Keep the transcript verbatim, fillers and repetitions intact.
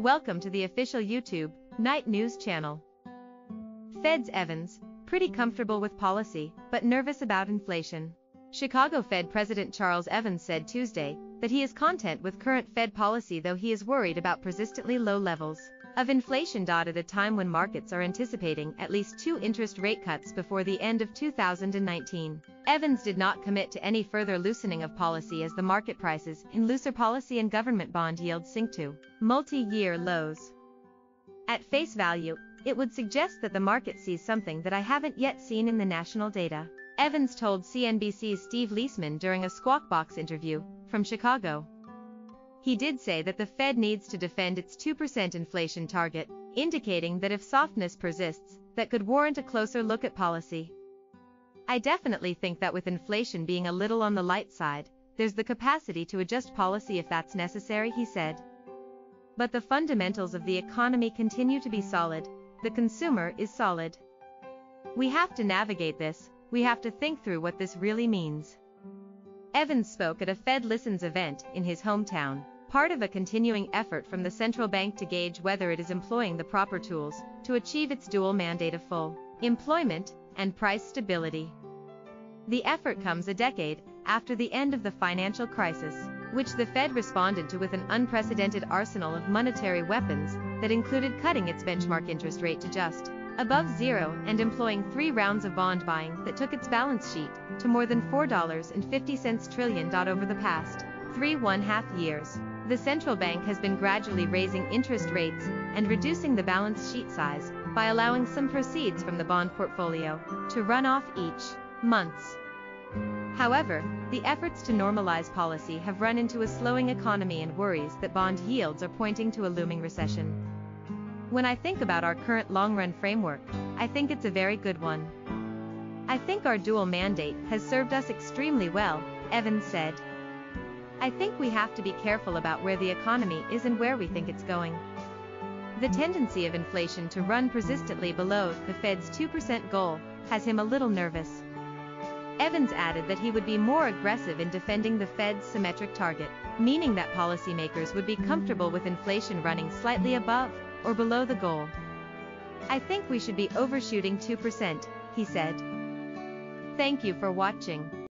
Welcome to the official YouTube Night News channel. Fed's Evans, pretty comfortable with policy, but nervous about inflation. Chicago Fed President Charles Evans said Tuesday that he is content with current Fed policy, though he is worried about persistently low levels of inflation. At a time when markets are anticipating at least two interest rate cuts before the end of two thousand nineteen, Evans did not commit to any further loosening of policy as the market prices in looser policy and government bond yields sink to multi-year lows. At face value, it would suggest that the market sees something that I haven't yet seen in the national data, Evans told C N B C's Steve Leisman during a Squawk Box interview from Chicago. He did say that the Fed needs to defend its two percent inflation target, indicating that if softness persists, that could warrant a closer look at policy. I definitely think that with inflation being a little on the light side, there's the capacity to adjust policy if that's necessary, he said. But the fundamentals of the economy continue to be solid. The consumer is solid. We have to navigate this. We have to think through what this really means. Evans spoke at a Fed Listens event in his hometown, part of a continuing effort from the central bank to gauge whether it is employing the proper tools to achieve its dual mandate of full employment and price stability. The effort comes a decade after the end of the financial crisis, which the Fed responded to with an unprecedented arsenal of monetary weapons that included cutting its benchmark interest rate to just above zero and employing three rounds of bond buying that took its balance sheet to more than four dollars and fifty cents trillion. Over the past three one half years, the central bank has been gradually raising interest rates and reducing the balance sheet size by allowing some proceeds from the bond portfolio to run off each month. However, the efforts to normalize policy have run into a slowing economy and worries that bond yields are pointing to a looming recession. When I think about our current long-run framework, I think it's a very good one. I think our dual mandate has served us extremely well, Evans said. I think we have to be careful about where the economy is and where we think it's going. The tendency of inflation to run persistently below the Fed's two percent goal has him a little nervous. Evans added that he would be more aggressive in defending the Fed's symmetric target, meaning that policymakers would be comfortable with inflation running slightly above or below the goal. I think we should be overshooting two percent, he said. Thank you for watching.